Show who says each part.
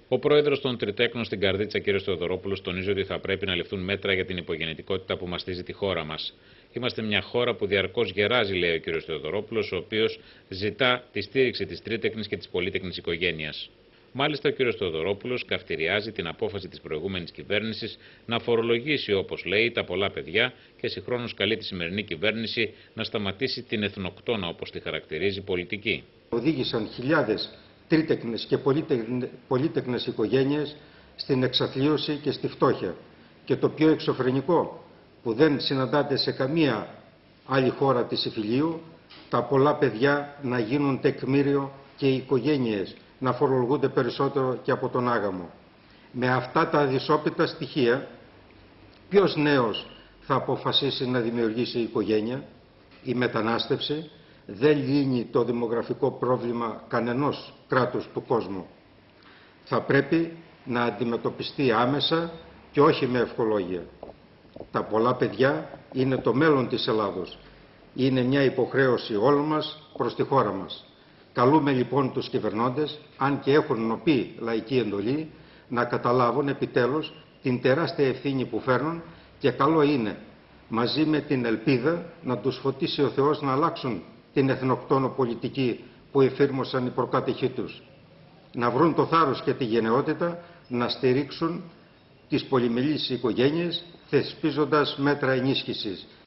Speaker 1: Ο πρόεδρος των Τριτέκνων στην Καρδίτσα, κ. Θεοδωρόπουλος, τονίζει ότι θα πρέπει να ληφθούν μέτρα για την υπογεννητικότητα που μαστίζει τη χώρα μας. Είμαστε μια χώρα που διαρκώς γεράζει, λέει ο κ. Θεοδωρόπουλος, ο οποίος ζητά τη στήριξη της τρίτεκνης και της πολύτεκνης οικογένειας. Μάλιστα, ο κ. Θεοδωρόπουλος καυτηριάζει την απόφαση της προηγούμενης κυβέρνησης να φορολογήσει, όπως λέει, τα πολλά παιδιά και συγχρόνως καλεί τη σημερινή κυβέρνηση να σταματήσει την εθνοκτόνα, όπως τη χαρακτηρίζει, πολιτική.
Speaker 2: Οδήγησαν χιλιάδες τρίτεκνες και πολύτεκνες οικογένειες στην εξαθλίωση και στη φτώχεια. Και το πιο εξωφρενικό, που δεν συναντάται σε καμία άλλη χώρα της Ιφιλίου, τα πολλά παιδιά να γίνουν τεκμήριο και οι οικογένειες να φορολογούνται περισσότερο και από τον άγαμο. Με αυτά τα αδυσόπιτα στοιχεία, ποιος νέος θα αποφασίσει να δημιουργήσει οικογένεια? Η μετανάστευση δεν λύνει το δημογραφικό πρόβλημα κανενός κράτους του κόσμου. Θα πρέπει να αντιμετωπιστεί άμεσα και όχι με ευχολόγια. Τα πολλά παιδιά είναι το μέλλον της Ελλάδος. Είναι μια υποχρέωση όλων μας προς τη χώρα μας. Καλούμε λοιπόν τους κυβερνώντες, αν και έχουν νοπή λαϊκή εντολή, να καταλάβουν επιτέλους την τεράστια ευθύνη που φέρνουν και καλό είναι μαζί με την ελπίδα να τους φωτίσει ο Θεός να αλλάξουν την εθνοκτόνο πολιτική που εφήρμοσαν οι προκάτοχοί τους. Να βρουν το θάρρος και τη γενναιότητα να στηρίξουν τις πολυμελείς οικογένειες θεσπίζοντας μέτρα ενίσχυσης